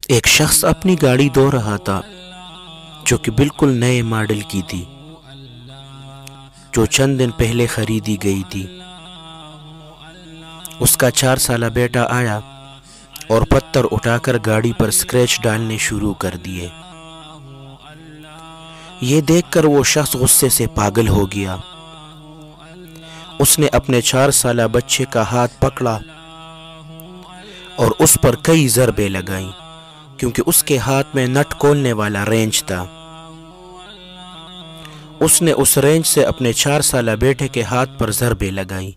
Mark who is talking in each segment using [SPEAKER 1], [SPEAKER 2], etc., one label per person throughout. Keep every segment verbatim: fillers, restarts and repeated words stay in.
[SPEAKER 1] ایک شخص اپنی گاڑی دھو رہا تھا جو کہ بالکل نئے ماڈل کی تھی، جو چند دن پہلے خریدی گئی تھی۔ اس کا چار سالہ بیٹا آیا اور پتھر اٹھا کر گاڑی پر سکریچ ڈالنے شروع کر دیے۔ یہ دیکھ کر وہ شخص غصے سے پاگل ہو گیا۔ اس نے اپنے چار سالہ بچے کا ہاتھ پکڑا اور اس پر کئی ضربیں لگائیں، کیونکہ اس کے ہاتھ میں نٹ کھولنے والا رینچ تھا۔ اس نے اس رینچ سے اپنے چار سالہ بیٹے کے ہاتھ پر ضربیں لگائیں۔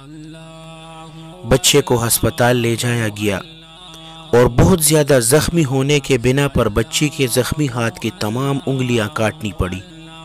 [SPEAKER 1] بچے کو ہسپتال لے جایا گیا اور بہت زیادہ زخمی ہونے کے بنا پر بچی کے زخمی ہاتھ کی تمام انگلیاں کاٹنی پڑی۔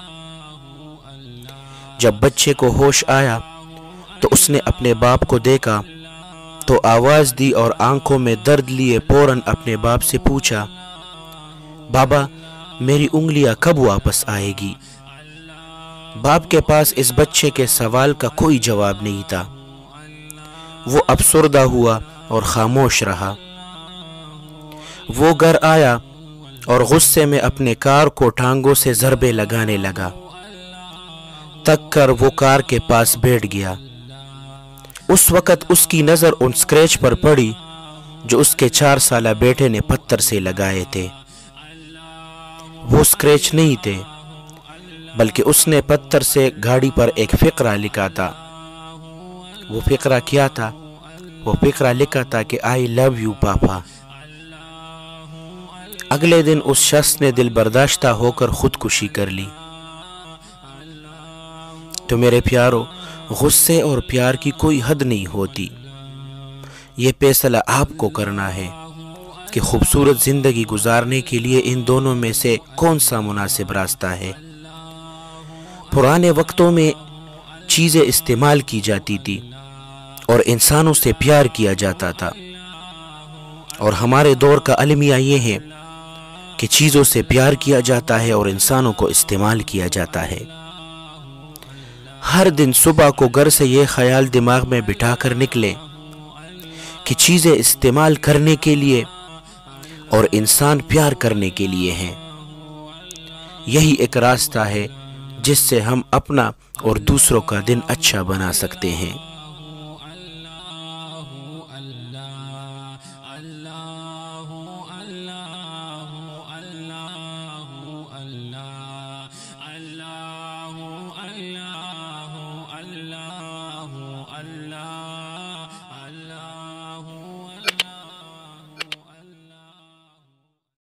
[SPEAKER 1] جب بچے کو ہوش آیا تو اس نے اپنے باپ کو دیکھا تو آواز دی اور آنکھوں میں درد لیے فوراً اپنے باپ سے پوچھا، بابا میری انگلیاں کب واپس آئے گی؟ باپ کے پاس اس بچے کے سوال کا کوئی جواب نہیں تھا۔ وہ افسردہ ہوا اور خاموش رہا۔ وہ گھر آیا اور غصے میں اپنے کار کو ٹانگوں سے ضربیں لگانے لگا۔ تک کر وہ کار کے پاس بیٹھ گیا۔ اس وقت اس کی نظر ان سکریچ پر پڑی جو اس کے چار سالہ بیٹے نے پتھر سے لگائے تھے۔ وہ سکریچ نہیں تھے، بلکہ اس نے پتھر سے گاڑی پر ایک فقرہ لکھا تھا۔ وہ فقرہ کیا تھا؟ وہ فقرہ لکھا تھا کہ آئی لو یو پاپا۔ اگلے دن اس شخص نے دل برداشتہ ہو کر خودکشی کر لی۔ تو میرے پیارو، غصے اور پیار کی کوئی حد نہیں ہوتی۔ یہ فیصلہ آپ کو کرنا ہے کہ خوبصورت زندگی گزارنے کے لیے ان دونوں میں سے کون سا مناسب راستہ ہے۔ پرانے وقتوں میں چیزیں استعمال کی جاتی تھی اور انسانوں سے پیار کیا جاتا تھا، اور ہمارے دور کا المیہ یہ ہے کہ چیزوں سے پیار کیا جاتا ہے اور انسانوں کو استعمال کیا جاتا ہے۔ ہر دن صبح کو گھر سے یہ خیال دماغ میں بٹھا کر نکلے کہ چیزیں استعمال کرنے کے لیے اور انسان پیار کرنے کے لیے ہیں۔ یہی ایک راستہ ہے جس سے ہم اپنا اور دوسروں کا دن اچھا بنا سکتے ہیں۔